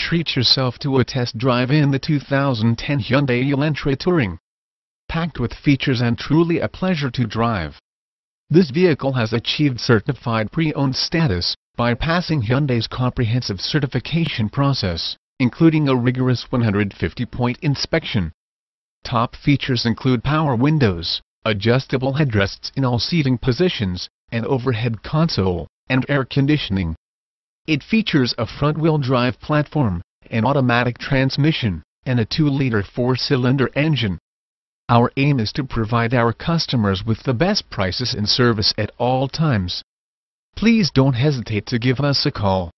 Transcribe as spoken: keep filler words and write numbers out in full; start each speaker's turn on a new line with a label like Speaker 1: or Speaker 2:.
Speaker 1: treat yourself to a test drive in the two thousand ten Hyundai Elantra Touring. Packed with features and truly a pleasure to drive. This vehicle has achieved certified pre-owned status by passing Hyundai's comprehensive certification process, including a rigorous one hundred fifty point inspection. Top features include power windows, adjustable headrests in all seating positions, an overhead console, and air conditioning. It features a front-wheel drive platform, an automatic transmission, and a two liter four-cylinder engine. Our aim is to provide our customers with the best prices and service at all times. Please don't hesitate to give us a call.